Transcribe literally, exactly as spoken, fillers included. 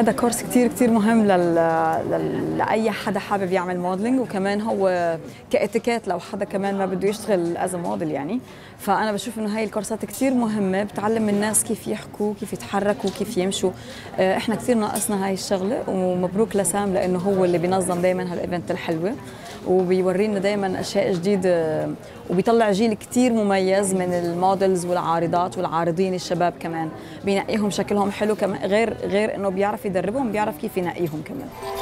هذا كورس كتير كتير مهم لل... لل... لأي حدا حابب يعمل موديلينج، وكمان هو كاتيكيت لو حدا كمان ما بده يشتغل از موديل يعني. فأنا بشوف إنه هاي الكورسات كتير مهمة، بتعلم الناس كيف يحكوا، كيف يتحركوا، كيف يمشوا. إحنا كتير ناقصنا هاي الشغلة، ومبروك لسام لأنه هو اللي بينظم دايما هالإيفنت الحلوة، وبيورينا دايما أشياء جديدة، وبيطلع جيل كتير مميز من المودلز والعارضات والعارضين الشباب كمان. بينقيهم شكلهم حلو كمان، غير غير إنه بيعرف يدربهم، بيعرف كيف ينقيهم كمان.